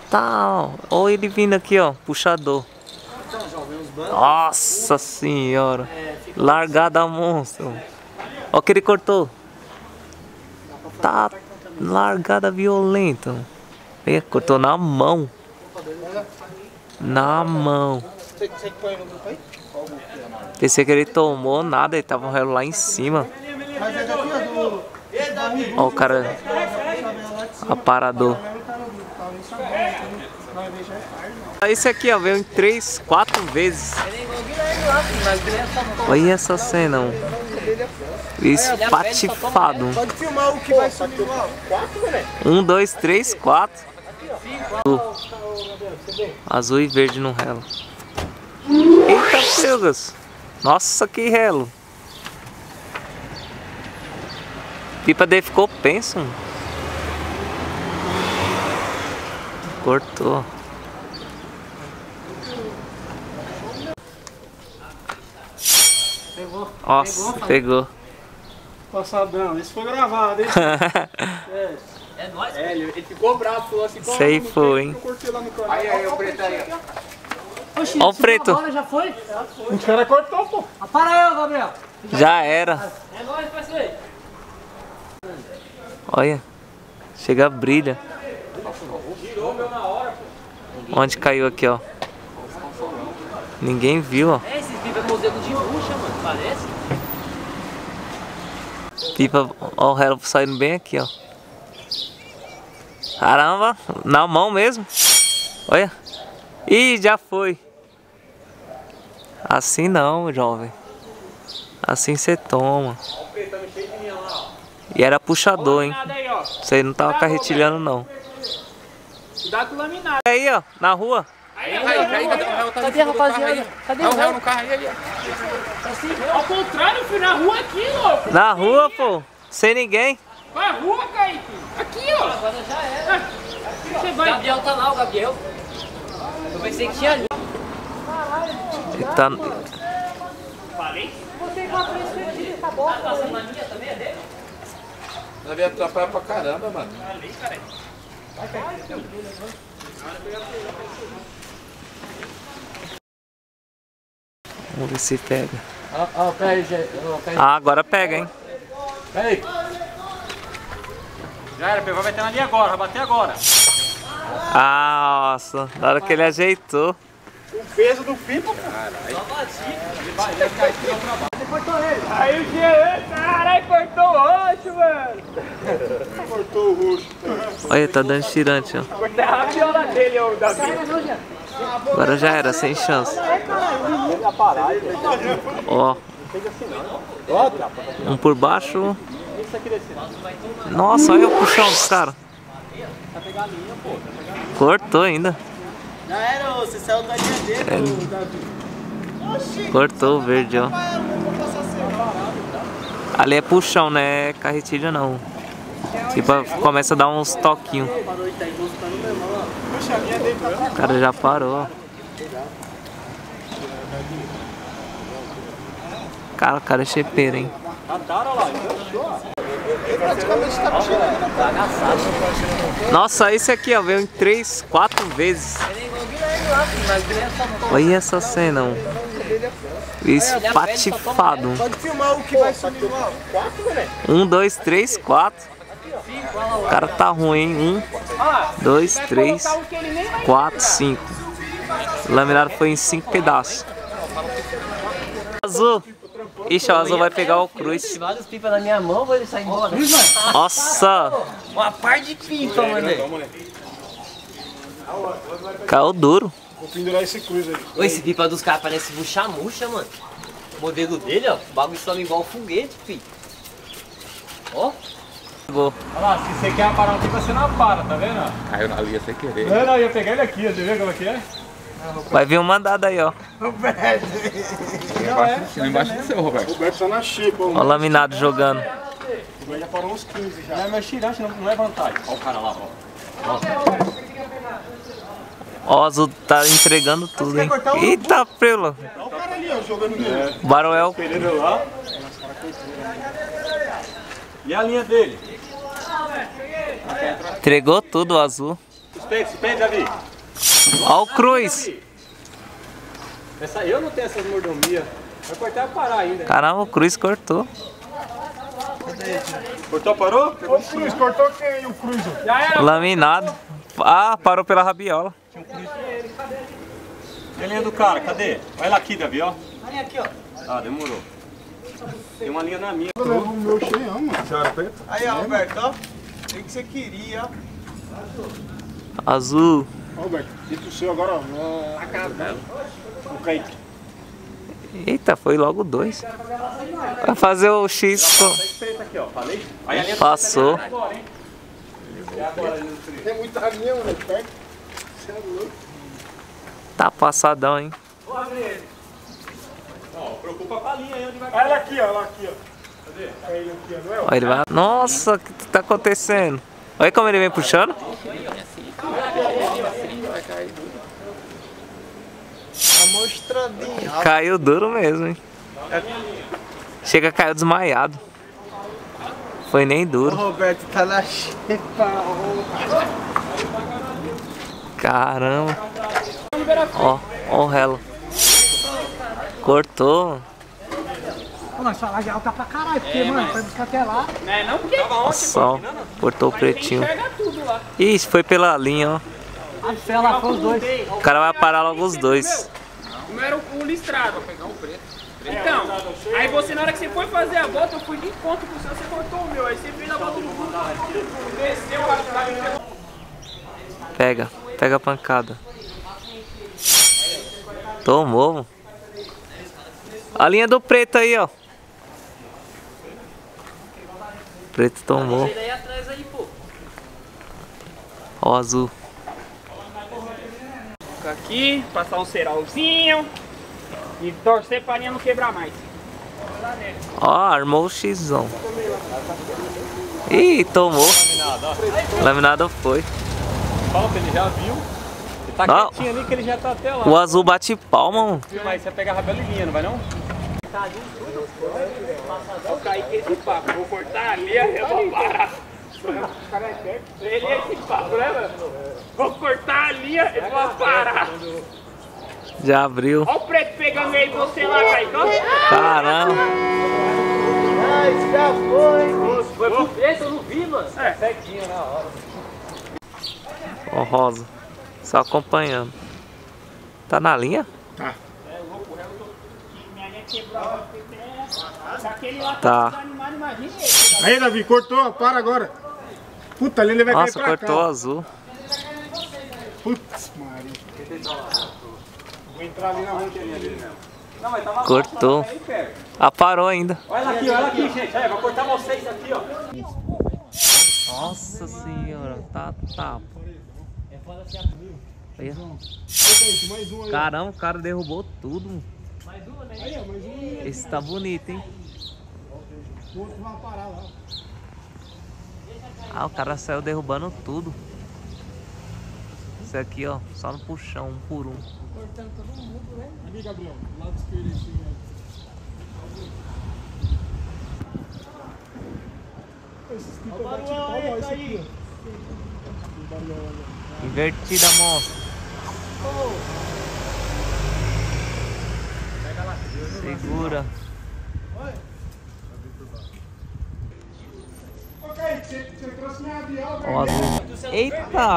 Tá, ó ele vindo aqui, ó, puxador. Nossa senhora, largada monstro. Ó que ele cortou. Tá largada violenta. Cortou na mão. Na mão. Pensei que ele tomou nada, ele tava um relo lá em cima. Ó o cara aparador. Esse aqui, ó, veio em 3, 4 vezes. Olha essa cena, ó. Espatifado. Pode filmar o que vai subir lá. 1, 2, 3, 4. Azul e verde no relo. Eita, pegas. Nossa, que relo. Pipa dele ficou penso. Cortou. Pegou. Nossa, pegou. Passadão, isso foi gravado, hein? É nóis. Ele ficou bravo, falou assim, sei foi, hein? Eu curti lá no canal. Aí, o preto aí, ó. Oxi, ó o preto. Agora já foi? O cara cortou, pô. Para aí, Gabriel. Já era. É nóis, parceiro. Olha. Chega, brilha. Onde caiu aqui, ó? Ninguém viu, ó. Esse pipa é modelo de bucha, mano, parece. Pipa, ó o relo saindo bem aqui, ó. Caramba, na mão mesmo. Olha. Ih, já foi. Assim não, jovem. Assim você toma. E era puxador, hein? Você não tava carretilhando, não. Cuidado com o laminado. Aí, ó, na rua. Cadê, rapaziada? Cadê o réu no carro aí? Ao contrário, fui na rua aqui, louco. Na rua, pô. Sem ninguém. Vai na rua, Kaique. Aqui, ó. Agora já era. Você O vai. Gabriel tá lá, o Gabriel. Eu pensei que tinha ali. Ele tá... Falei? Você vai aparecer essa bola. Tá passando na minha também, é dele? Ela veio atrapalhar pra caramba, mano. Falei, cara. Vamos ver se pega. Ó, pera aí, gente. Ah, agora pega, hein? Pera aí. Já era, vai bater ali agora, vai bater agora. Ah, nossa, na hora que ele ajeitou. O peso do pipa, pô. Aí o Jean, caralho, cortou o roxo, mano. Cortou o roxo. Olha, tá dando tirante, ó. Cortei a rabiola dele, ô Davi. Agora já era, sem chance. Ó. Um por baixo. Nossa, olha o puxão dos caras. Cortou ainda. Já era, você saiu da linha dele, Davi. Cortou o verde, ó. Ali é puxão, né? Carretilha não. Tipo, começa a dar uns toquinhos. O cara já parou, ó. Cara, o cara é chepeiro, hein? Nossa, esse aqui, ó, veio em 3, 4 vezes. Olha essa cena, ó. Espatifado. Pode filmar o que vai subir lá. 1, 2, 3, 4. O cara tá ruim, hein? 1, 2, 3, 4, 5. O laminado foi em 5 pedaços. Azul. Ixi, o azul vai pegar o cruz. Vários pipas na minha mão, vou ele sair embora. Nossa! Uma par de pipa, mano. Caiu duro. Vou pendurar esse cruz aí. Ô, esse pipa dos caras parece bucha-murcha, mano. O modelo dele, ó. O bagulho sobe igual foguete, filho. Ó. Vou. Olha lá, se você quer parar um pipa, você não para, tá vendo? Caiu na linha sem querer. Não, eu ia pegar ele aqui, ó. Você vê como é que é? Vai vir um mandado aí, ó. Embaixo do seu, Roberto. O Roberto tá na chipa, Ó o laminado jogando. O Roberto já parou uns 15 já. Não é mais tirante, não é vantagem. Olha o cara lá, ó. Ó, o azul tá entregando tudo, hein? Eita, prela. Olha o cara ali, ó, jogando dele. Baroel. Pereira lá. E a linha dele? Entregou tudo o azul. Suspende, Davi. Ó o Cruz. Eu não tenho essas mordomias. Vai cortar e parar ainda. Caramba, o Cruz cortou. Cortou, parou? O Cruz, cortou quem? O Cruz? Já era. Laminado. Ah, parou pela rabiola. E a linha do cara, cadê? Vai lá aqui, Davi, ó. A linha aqui, ó. Ah, demorou. Tem uma linha na minha. Eu levo o meu cheião, mano. Senhora preta? Aí, ó, Roberto, ó. O que você queria, ó. Azul. Ó, Roberto, dito o seu agora, ó. O Kaique. Eita, foi logo 2. Vai fazer o X. Preta aqui, ó. Falei? Aí a linha Passou. agora, hein? Tem muita linha, mano. Perto. Você é louco. Tá passadão, hein? Ó, preocupa com a linha aí onde vai Olha ela aqui, ó. Ela aqui, ó. Cadê? É ele aqui, ó. Não é? Ó, ele vai... Nossa, o que tá acontecendo? Olha como ele vem puxando. Amostradinha. Caiu duro mesmo, hein? Chega, caiu desmaiado. Foi nem O duro. Roberto tá na xepa. Caramba. Ó, ó o relo. Cortou. Mano, essa laje é alta pra caralho, porque, mano, vai buscar até lá. Não é não? Porque tava ontem, Só cortou o pretinho. pega tudo lá. Ih, foi pela linha, ó. A fé lá foi os dois. O cara vai parar logo os dois. Não era o listrado. Vou pegar o preto. Então, aí você, na hora que você foi fazer a volta, eu fui de encontro com o seu, você cortou o meu. Aí você fez a volta do fundo, desceu a chave. Pega, pega a pancada. Tomou, mano. A linha do preto aí, ó. Preto tomou. Daí atrás aí, pô. Ó, o azul. Ficar aqui, passar um cerolzinho e torcer pra linha não quebrar mais. Ó, armou o Xzão. Ih, tomou. Laminado foi. Fala pra ele, já viu? Ele tá Ó. quietinho ali que ele já tá até lá. O azul bate palma, mano. Mas você vai pegar a rabela em linha, não vai não? Vou cair com esse papo, vou cortar ali, eu vou parar. Ele é esse papo, né, mano? Vou cortar a linha e vou parar. Já abriu. Olha o preto pegando aí você lá, Caicão. Caramba. Ai, já foi. Foi pro preço, eu não vi, mano. É, certinho na hora. Ó, rosa. Só acompanhando. Tá na linha? Minha linha quebrou. Se aquele lá Tá. tá animado, imagina esse. Aí, Davi, cortou. Para agora. Puta, ali ele vai Nossa, cair pra cortou o cá. azul. Putz, Maria. Vou entrar ali na ranqueirinha dele mesmo. Não, mas tava Cortou. aí perto. Ah, parou ainda. Olha aqui, gente. Aí, vou cortar vocês aqui, ó. Nossa senhora, tá tapa. Olha. Mais um aí. Caramba, o cara derrubou tudo. Aí, ó, mais um. Esse tá bonito, hein? O outro vai parar lá. Ah, o cara saiu derrubando tudo. Isso aqui, ó, só no puxão, um por um. Ali, Gabriel. Lado esquerdo, assim, ó. Esse aqui tá bate palma, ó, esse aqui, ó. Invertida, monstro. Segura. Ok, você trouxe minha avião, Ó, azul. Eita!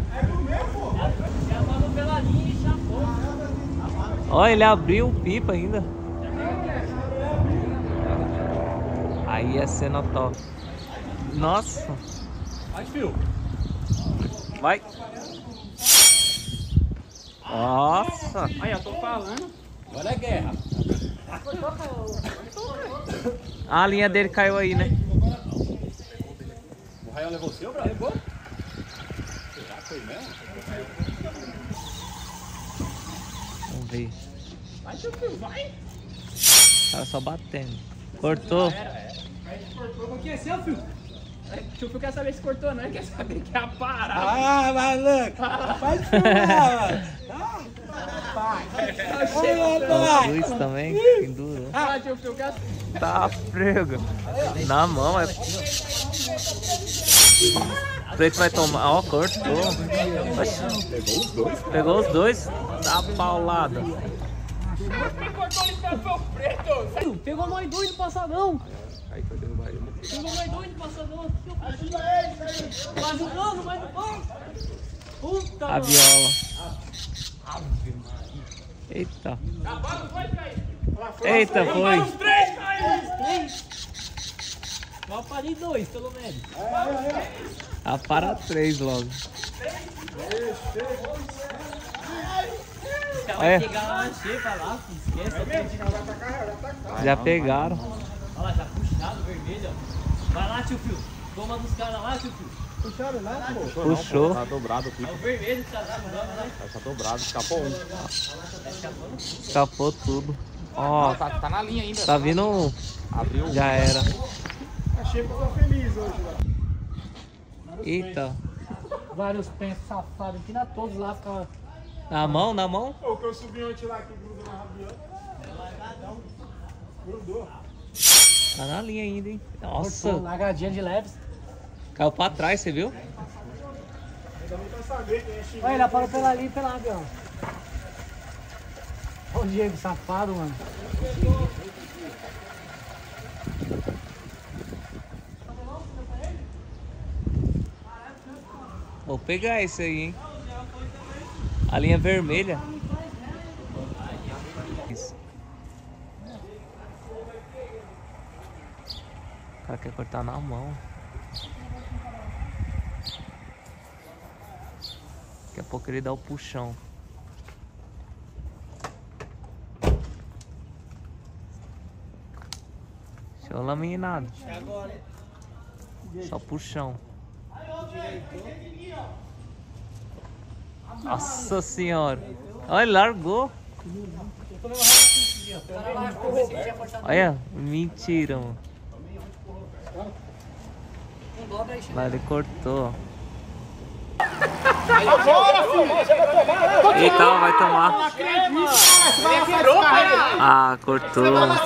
Ó, ele abriu o pipa ainda. Aí é cena top. Nossa! Vai, fio. Vai! Nossa! Aí, eu tô falando. Olha a guerra. A linha dele caiu aí, né? O Raião levou o seu, Brasil? Levou. Será que foi mesmo? Vamos ver. Vai, seu fio, vai. O cara só batendo. Cortou. O que é seu, fio? O fio quer saber se cortou, não. Ele quer saber que é a parada. Ah, maluco! Vai filmar, Ó, Luiz também, pendurou. Ah, tio fio, quer Tá prego. Na mão, é. preto vai tomar. Ó, cortou. Pegou os dois? Tá paulada. Quem cortou o listrado foi o preto. Pegou nós dois no passadão. Aí foi derrubar ele. Pegou nós dois no passadão. Ajuda ele. Tá ajudando, mas não vai. Puta, A viola. Eita. Eita, foi. Os três caíram. três. Eu parei dois, pelo menos. Ah, para 3 logo. Vai pegar lá na xepa lá, esquece. Já pegaram. Olha lá, já puxado, vermelho, ó. Vai lá, tio Fio. Toma dos caras lá, tio Fio. Puxaram lá, pô. Puxou. Tá dobrado aqui. É o vermelho que tá dando, né? Tá dobrado, escapou um. Escapou tudo. Ó, Tá na linha ainda. tá vindo. Abriu. Já era. Achei que eu tô feliz hoje lá. Eita. Vários pensos safados aqui, na todos lá ficavam. Na mão, na mão? O que eu subi ontem lá que grudou na rabiola. Grudou. Tá na linha ainda, hein? Nossa. Cortou, largadinha de leves. Caiu pra trás, você viu? Ainda nem pra saber quem é chinês. Olha, ela parou pela ali e pela rabiola. Olha o Diego safado, mano. Vou pegar esse aí, hein? A linha vermelha. Isso. O cara quer cortar na mão. Daqui a pouco ele dá o puxão. Show laminado. Só puxão. Nossa senhora. Olha, ele largou. Olha, mentira, mano. Lá ele cortou. Eita, vai tomar. Ah, cortou.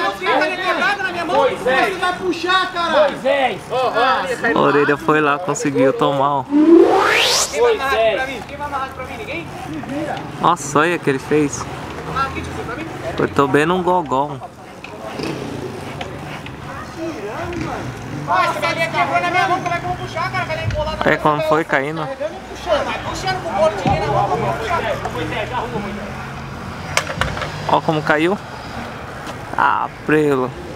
Você vai puxar, cara! Moisés. A orelha foi lá, conseguiu tomar, ó. Quem vai amarrar pra mim? Ninguém? Nossa, olha o que ele fez. Amarra aqui, tio, pra mim? Cortou bem num gogol. Ó, essa galinha quebrou na minha mão, como é que eu vou puxar, cara? A galinha embolada. Olha como foi caindo. Vai puxando com o bolo, tirei na mão, vou puxar. Moisés, arruma, Moisés. Olha como caiu. Ah, prelo.